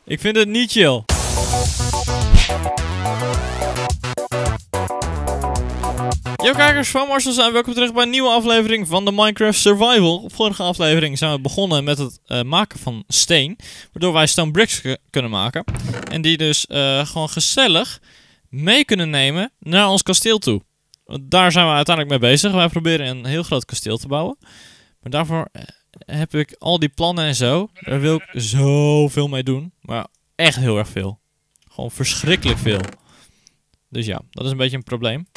Ik vind het niet chill. Yo kijkers van Marcel zijn, welkom terug bij een nieuwe aflevering van de Minecraft Survival. Op vorige aflevering zijn we begonnen met het maken van steen, waardoor wij stone bricks kunnen maken. En die dus gewoon gezellig mee kunnen nemen naar ons kasteel toe. Want daar zijn we uiteindelijk mee bezig. Wij proberen een heel groot kasteel te bouwen. Maar daarvoor heb ik al die plannen en zo. Daar wil ik zoveel mee doen. Maar echt heel erg veel. Gewoon verschrikkelijk veel. Dus ja, dat is een beetje een probleem.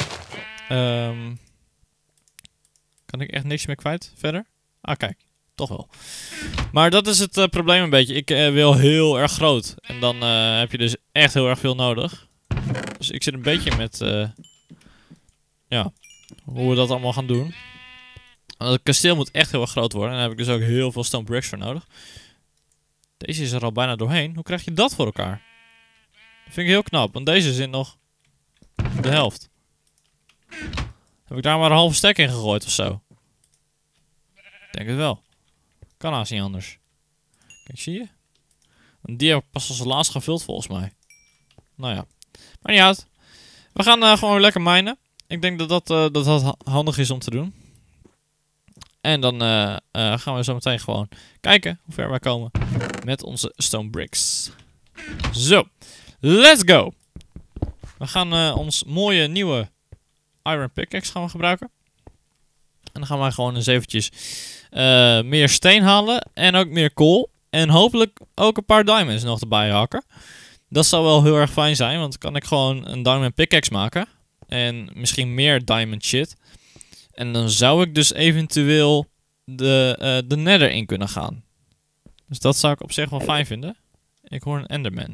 Kan ik echt niks meer kwijt verder? Ah kijk, toch wel. Maar dat is het probleem een beetje. Ik wil heel erg groot. En dan heb je dus echt heel erg veel nodig. Dus ik zit een beetje met ja, hoe we dat allemaal gaan doen. Want het kasteel moet echt heel erg groot worden. En daar heb ik dus ook heel veel stone bricks voor nodig. Deze is er al bijna doorheen. Hoe krijg je dat voor elkaar? Dat vind ik heel knap, want deze zit nog de helft. Heb ik daar maar een halve stek in gegooid of zo? Denk het wel. Kan haast niet anders. Kijk, zie je? Want die heb ik pas als laatst gevuld volgens mij. Nou ja. Maar niet uit. We gaan gewoon lekker minen. Ik denk dat handig is om te doen. En dan gaan we zo meteen gewoon kijken hoe ver wij komen met onze stone bricks. Zo. Let's go. We gaan ons mooie nieuwe iron pickaxe gaan we gebruiken. En dan gaan wij gewoon eens eventjes meer steen halen. En ook meer kool. En hopelijk ook een paar diamonds nog erbij hakken. Dat zou wel heel erg fijn zijn. Want dan kan ik gewoon een diamond pickaxe maken. En misschien meer diamond shit. En dan zou ik dus eventueel de nether in kunnen gaan. Dus dat zou ik op zich wel fijn vinden. Ik hoor een enderman.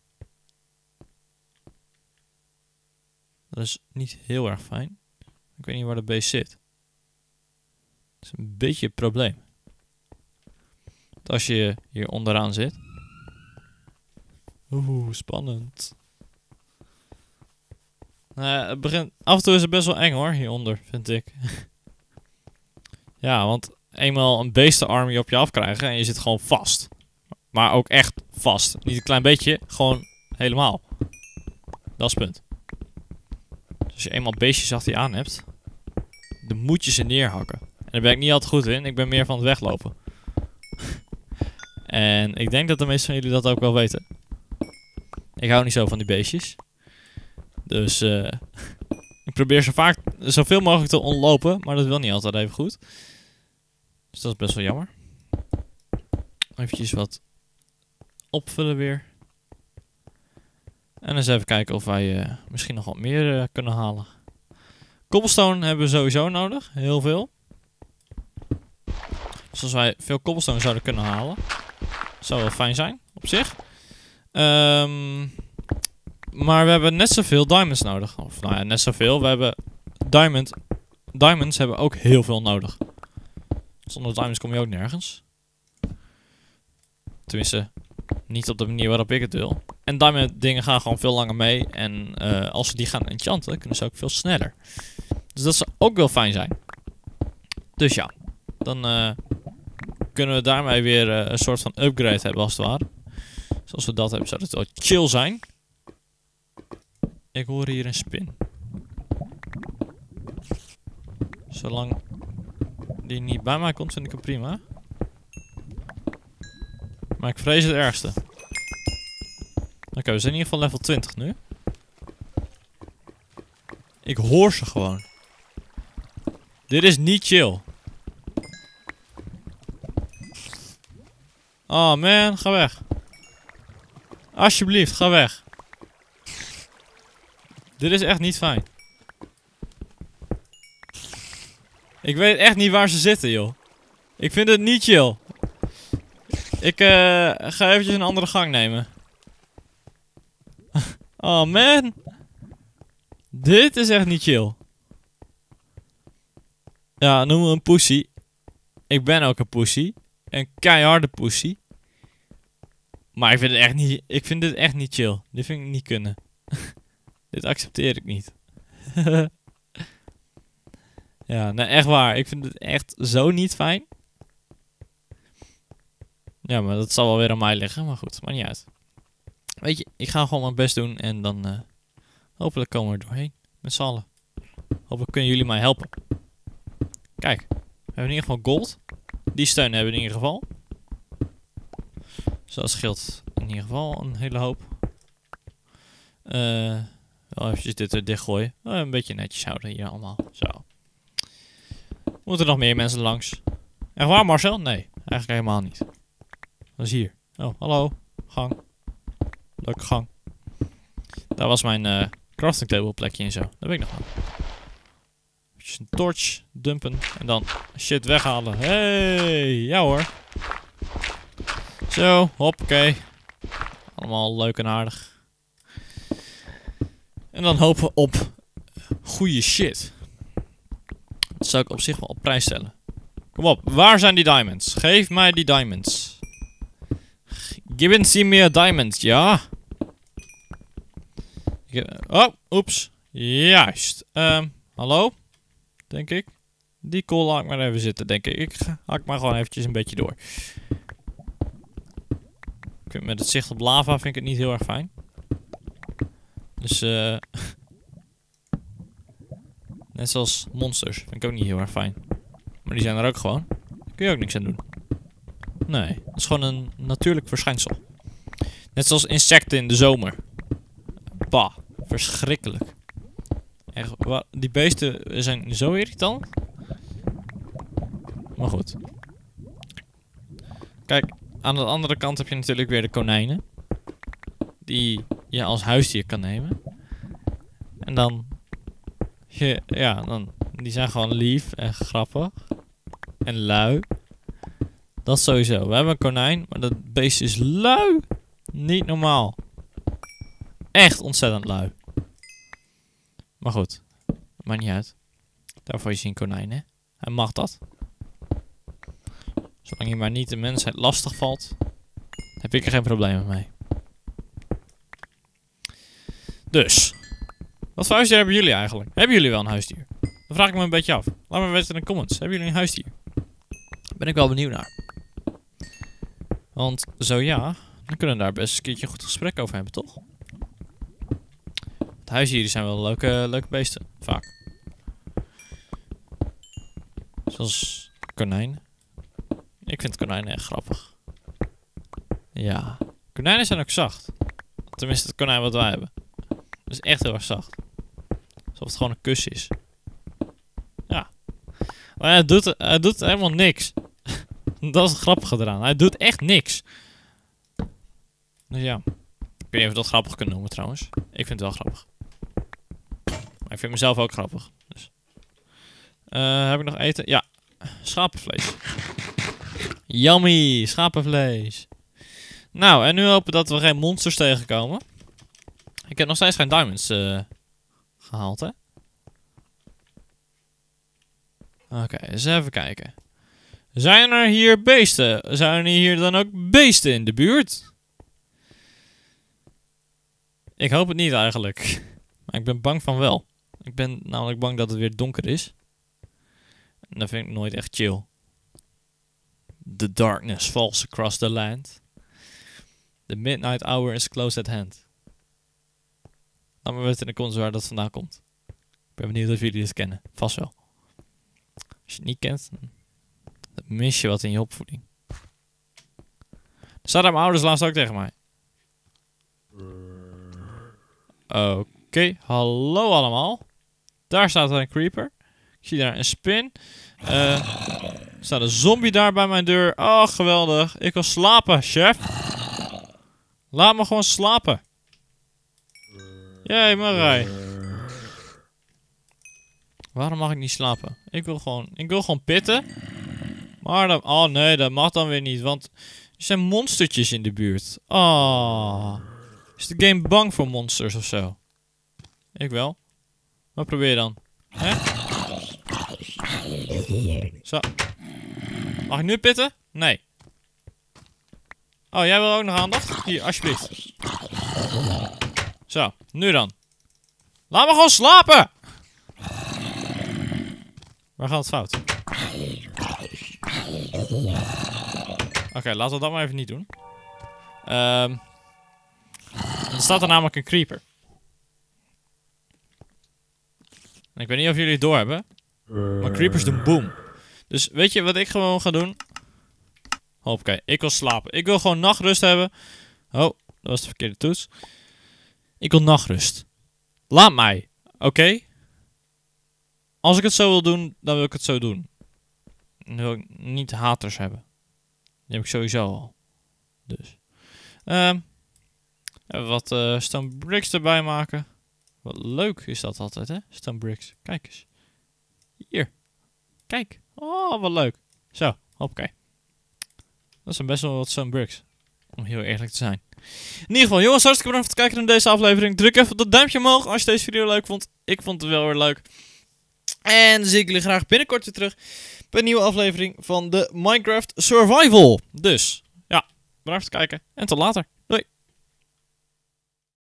Dat is niet heel erg fijn. Ik weet niet waar de beest zit. Dat is een beetje het probleem. Want als je hier onderaan zit. Oeh, spannend. Het begint, af en toe is het best wel eng hoor, hieronder, vind ik. Ja, want eenmaal een beestenarmy op je afkrijgen en je zit gewoon vast. Maar ook echt vast. Niet een klein beetje, gewoon helemaal. Dat is het punt. Dus als je eenmaal beestjes achter je aan hebt, dan moet je ze neerhakken. En daar ben ik niet altijd goed in, ik ben meer van het weglopen. En ik denk dat de meeste van jullie dat ook wel weten. Ik hou niet zo van die beestjes. Dus ik probeer zoveel mogelijk te ontlopen, maar dat wil niet altijd even goed. Dus dat is best wel jammer. Eventjes wat opvullen weer. En eens even kijken of wij misschien nog wat meer kunnen halen. Cobblestone hebben we sowieso nodig, heel veel. Dus als wij veel cobblestone zouden kunnen halen, zou wel fijn zijn, op zich. Maar we hebben net zoveel diamonds nodig. Of nou ja, net zoveel. We hebben diamonds hebben ook heel veel nodig. Zonder diamonds kom je ook nergens. Tenminste, niet op de manier waarop ik het wil. En diamond dingen gaan gewoon veel langer mee. En als we die gaan enchanten, kunnen ze ook veel sneller. Dus dat zou ook wel fijn zijn. Dus ja, dan kunnen we daarmee weer een soort van upgrade hebben als het ware. Dus als we dat hebben, zou het wel chill zijn. Ik hoor hier een spin. Zolang die niet bij mij komt, vind ik hem prima. Maar ik vrees het ergste. Oké, we zijn in ieder geval level 20 nu. Ik hoor ze gewoon. Dit is niet chill. Oh man, ga weg. Alsjeblieft, ga weg. Dit is echt niet fijn. Ik weet echt niet waar ze zitten, joh. Ik vind het niet chill. Ik ga eventjes een andere gang nemen. Oh man. Dit is echt niet chill. Ja, noem me een pussy. Ik ben ook een pussy. Een keiharde pussy. Maar ik vind dit echt niet chill. Dit vind ik niet kunnen. Dit accepteer ik niet. Ja, nee, echt waar. Ik vind het echt zo niet fijn. Ja, maar dat zal wel weer aan mij liggen. Maar goed, maakt niet uit. Weet je, ik ga gewoon mijn best doen en dan hopelijk komen we er doorheen. Met z'n allen. Hopelijk kunnen jullie mij helpen. Kijk, we hebben in ieder geval gold. Die steun hebben we in ieder geval. Dus dat scheelt in ieder geval een hele hoop. Wel eventjes dit er dichtgooien. Een beetje netjes houden hier allemaal. Zo. Moeten er nog meer mensen langs? Echt waar, Marcel? Nee, eigenlijk helemaal niet. Dat is hier. Oh, hallo. Gang. Leuke gang. Daar was mijn crafting table plekje en zo. Dat weet ik nog wel. Even een torch dumpen en dan shit weghalen. Hey, ja hoor. Zo, hoppakee. Allemaal leuk en aardig. En dan hopen op goede shit. Dat zou ik op zich wel op prijs stellen. Kom op, waar zijn die diamonds? Geef mij die diamonds. Give me a diamond, ja. Oh, oeps. Juist. Hallo? Denk ik. Die kool laat ik maar even zitten, denk ik. Ik hak maar gewoon eventjes een beetje door. Met het zicht op lava vind ik het niet heel erg fijn. Dus net zoals monsters vind ik ook niet heel erg fijn. Maar die zijn er ook gewoon. Daar kun je ook niks aan doen. Nee, dat is gewoon een natuurlijk verschijnsel. Net zoals insecten in de zomer. Bah, verschrikkelijk. Echt, die beesten zijn zo irritant. Maar goed. Kijk, aan de andere kant heb je natuurlijk weer de konijnen. Die je als huisdier kan nemen. En dan... die zijn gewoon lief en grappig. En lui. Dat sowieso. We hebben een konijn, maar dat beest is lui. Niet normaal. Echt ontzettend lui. Maar goed. Maakt niet uit. Daarvoor is hij een konijn, hè. Hij mag dat. Zolang je maar niet de mensheid lastig valt, heb ik er geen probleem mee. Dus. Wat voor huisdier hebben jullie eigenlijk? Hebben jullie wel een huisdier? Dat vraag ik me een beetje af. Laat me weten in de comments. Hebben jullie een huisdier? Daar ben ik wel benieuwd naar. Want zo ja, dan kunnen we daar best een keertje een goed gesprek over hebben, toch? De huisdieren zijn wel leuke beesten. Vaak. Zoals konijnen. Ik vind konijnen echt grappig. Ja. Konijnen zijn ook zacht. Tenminste het konijn wat wij hebben. Dat is echt heel erg zacht. Alsof het gewoon een kus is. Ja. Maar hij doet helemaal niks. Dat is het grappige eraan. Hij doet echt niks. Dus ja. Ik weet niet of we dat grappig kunnen noemen trouwens. Ik vind het wel grappig. Maar ik vind mezelf ook grappig. Dus. Heb ik nog eten? Ja. Schapenvlees. Yummy. Schapenvlees. Nou, en nu hopen dat we geen monsters tegenkomen. Ik heb nog steeds geen diamonds gehaald, hè? Oké, eens even kijken. Zijn er hier beesten? Zijn er hier dan ook beesten in de buurt? Ik hoop het niet eigenlijk. Maar ik ben bang van wel. Ik ben namelijk bang dat het weer donker is. En dat vind ik nooit echt chill. The darkness falls across the land. The midnight hour is close at hand. Laat me weten in de comments waar dat vandaan komt. Ik ben benieuwd of jullie het kennen. Vast wel. Als je het niet kent, dan mis je wat in je opvoeding. Dat zeiden mijn ouders laatst ook tegen mij. Oké, hallo allemaal. Daar staat een creeper. Ik zie daar een spin. Er staat een zombie daar bij mijn deur. Oh, geweldig. Ik wil slapen, chef. Laat me gewoon slapen. Jee, Marij. Waarom mag ik niet slapen? Ik wil gewoon pitten. Maar dan... Oh nee, dat mag dan weer niet. Want er zijn monstertjes in de buurt. Oh. Is de game bang voor monsters of zo? Ik wel. Maar probeer dan. Hè? Zo. Mag ik nu pitten? Nee. Oh, jij wil ook nog aandacht? Hier, alsjeblieft. Zo, nu dan. Laat me gewoon slapen! Waar gaat het fout? Oké, laten we dat maar even niet doen. Dan staat er namelijk een creeper. En ik weet niet of jullie het doorhebben. Maar creepers doen boom. Dus weet je wat ik gewoon ga doen? Hoppakee, ik wil slapen. Ik wil gewoon nachtrust hebben. Oh, dat was de verkeerde toets. Ik wil nachtrust. Laat mij. Oké? Als ik het zo wil doen, dan wil ik het zo doen. Dan wil ik niet haters hebben. Die heb ik sowieso al. Dus. Even wat stone bricks erbij maken. Wat leuk is dat altijd, hè? Stone bricks. Kijk eens. Hier. Kijk. Oh, wat leuk. Zo, hoppakee. Dat zijn best wel wat stone bricks. Om heel eerlijk te zijn. In ieder geval, jongens, hartstikke bedankt voor het kijken naar deze aflevering. Druk even op dat duimpje omhoog als je deze video leuk vond. Ik vond het wel weer leuk. En dan zie ik jullie graag binnenkort weer terug bij een nieuwe aflevering van de Minecraft Survival. Dus, ja, bedankt voor het kijken en tot later.